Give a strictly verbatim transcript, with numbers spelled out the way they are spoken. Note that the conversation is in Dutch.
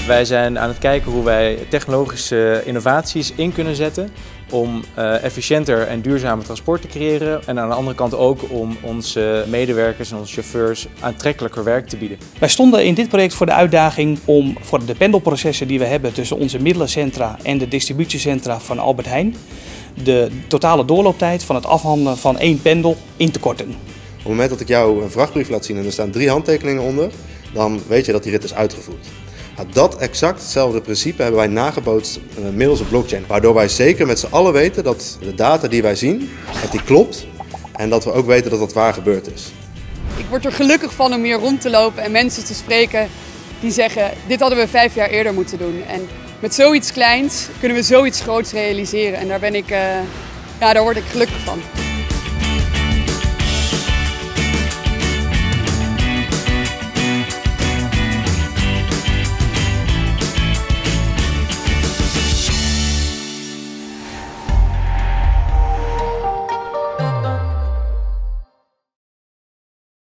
Wij zijn aan het kijken hoe wij technologische innovaties in kunnen zetten om uh, efficiënter en duurzamer transport te creëren en aan de andere kant ook om onze medewerkers en onze chauffeurs aantrekkelijker werk te bieden. Wij stonden in dit project voor de uitdaging om voor de pendelprocessen die we hebben tussen onze middelencentra en de distributiecentra van Albert Heijn de totale doorlooptijd van het afhandelen van één pendel in te korten. Op het moment dat ik jou een vrachtbrief laat zien en er staan drie handtekeningen onder, dan weet je dat die rit is uitgevoerd. Nou, dat exact hetzelfde principe hebben wij nagebootst uh, middels een blockchain. Waardoor wij zeker met z'n allen weten dat de data die wij zien, dat die klopt. En dat we ook weten dat dat waar gebeurd is. Ik word er gelukkig van om hier rond te lopen en mensen te spreken die zeggen, dit hadden we vijf jaar eerder moeten doen. En met zoiets kleins kunnen we zoiets groots realiseren. En daar ben ik, uh, ja, daar word ik gelukkig van.